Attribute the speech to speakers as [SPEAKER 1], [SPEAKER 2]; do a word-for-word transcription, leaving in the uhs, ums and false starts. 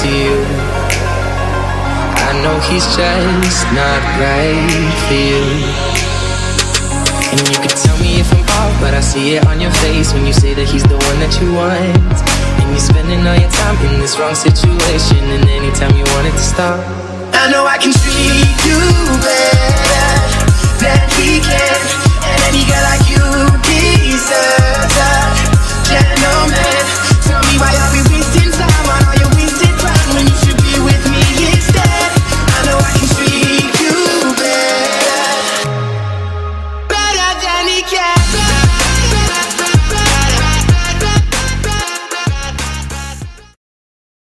[SPEAKER 1] to you. I know he's just not right for you. And you can tell me if I'm off, but I see it on your face when you say that he's the one that you want. And you're spending all your time in this wrong situation, and anytime you want it to stop, I know I can treat you